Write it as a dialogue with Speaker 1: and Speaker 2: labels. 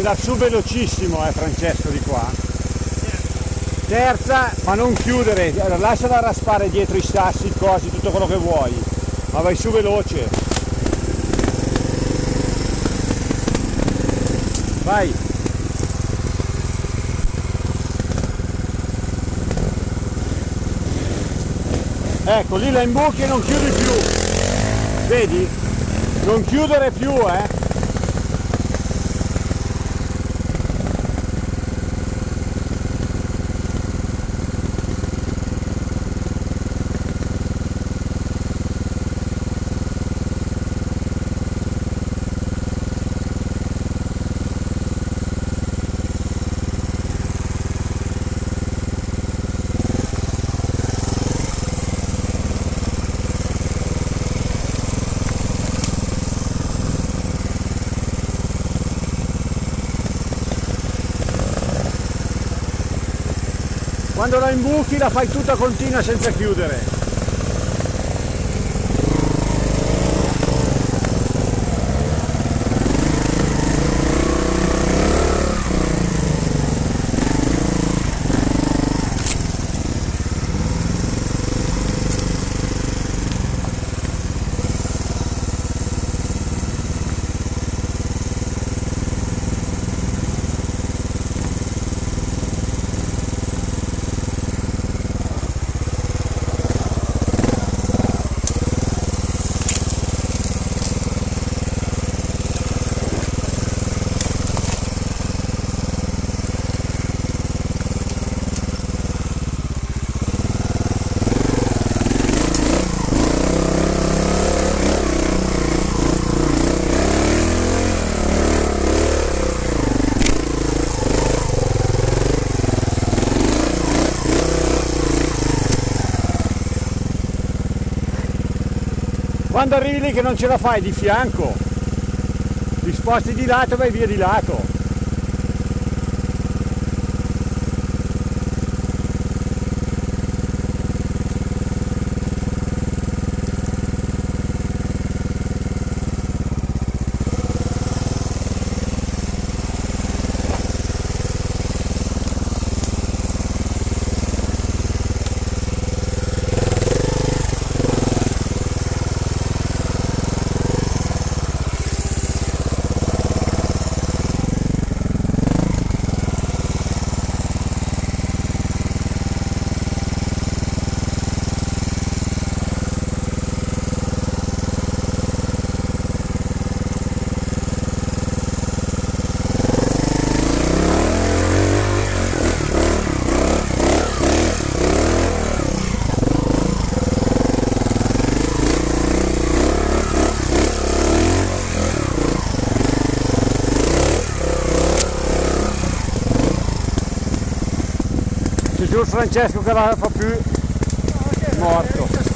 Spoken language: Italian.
Speaker 1: andare su velocissimo, Francesco, di qua. Terza, ma non chiudere, lasciala raspare dietro i sassi, cosi, tutto quello che vuoi, ma vai su veloce. Vai. Ecco, lì la imbuchi e non chiudi più. Vedi? Non chiudere più, Quando la imbuchi la fai tutta continua senza chiudere. Quando arrivi lì che non ce la fai di fianco, ti sposti di lato e vai via di lato. C'è giù Francesco che la fa più, morto.